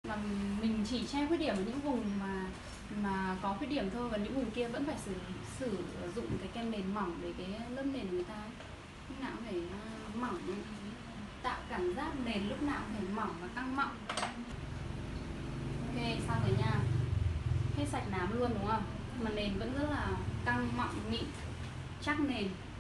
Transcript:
Mà mình chỉ che khuyết điểm ở những vùng mà có khuyết điểm thôi, và những vùng kia vẫn phải sử dụng cái kem nền mỏng để cái lớp nền của người ta lúc nào cũng phải mỏng, tạo cảm giác nền lúc nào cũng phải mỏng và căng mọng. Ok, xong rồi nha. Hết sạch nám luôn đúng không? Mà nền vẫn rất là căng mọng mịn, chắc nền.